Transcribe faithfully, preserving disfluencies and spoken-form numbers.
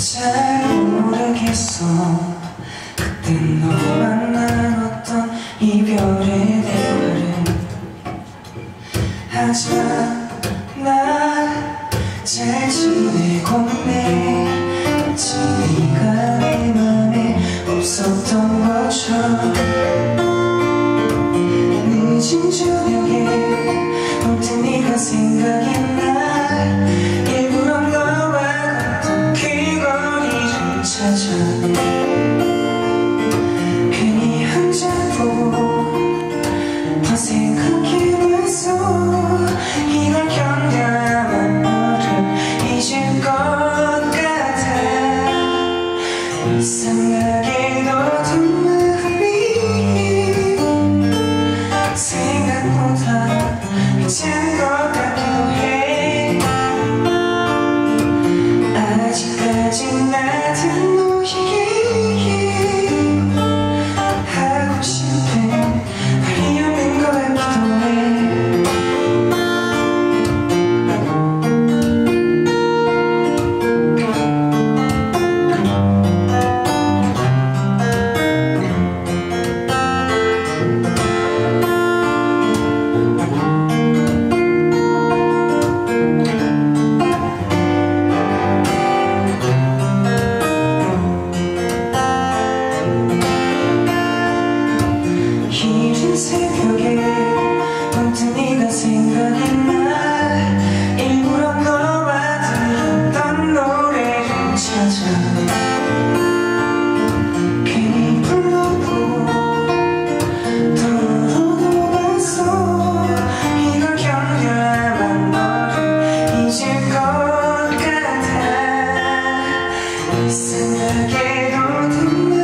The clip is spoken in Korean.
잘 모르겠어. 그땐 너만 나눴던 이별의 대화를. 하지만 난 잘 지내고 있네. 마치 네가 내 맘에 없었던 것처럼. 늦은 저녁에 문득 네가 생각이 나. 일부러 너와 걷던 그 거리를 찾아. 괜히 혼자도 더 생각해봤어. 이걸 견뎌야만 너를 잊을 것 같아. 이상하게도 두 마음이 생각보다 괜찮은 것 같기도 해. 아직까진 나는 너에게 하고 싶은 말이 없는 것 같기도 해. 이른 새벽에 문득 네가 생각이 나. 일부러 너와 들었던 노래를 찾아. 괜히 불러도 떠오르도 봤어. 이걸 견뎌야만 너를 잊을 것 같아. 이상하게도 든